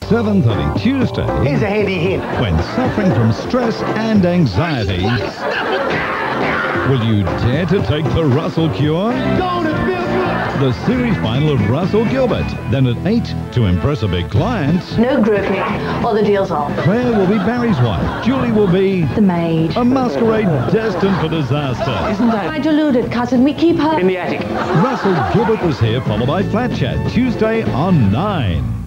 7:30 Tuesday. Here's a handy hint. When suffering from stress and anxiety, will you dare to take the Russell Cure? Don't it feel good? The series final of Russell Gilbert. Then at 8, to impress a big client, No grouping, or the deal's off. Claire will be Barry's wife. Julie will be The maid. a masquerade destined for disaster. Isn't that My deluded cousin, we keep her... in the attic? Russell Gilbert was here, followed by Flat Chat, Tuesday on 9.